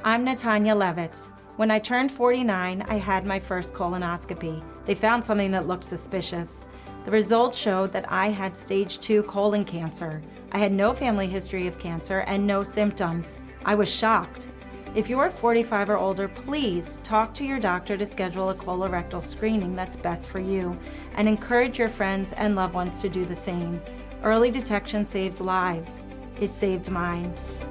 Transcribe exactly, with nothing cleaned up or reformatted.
I'm Natanya Levitz. When I turned forty-nine, I had my first colonoscopy. They found something that looked suspicious. The results showed that I had stage two colon cancer. I had no family history of cancer and no symptoms. I was shocked. If you are forty-five or older, please talk to your doctor to schedule a colorectal screening that's best for you, and encourage your friends and loved ones to do the same. Early detection saves lives. It saved mine.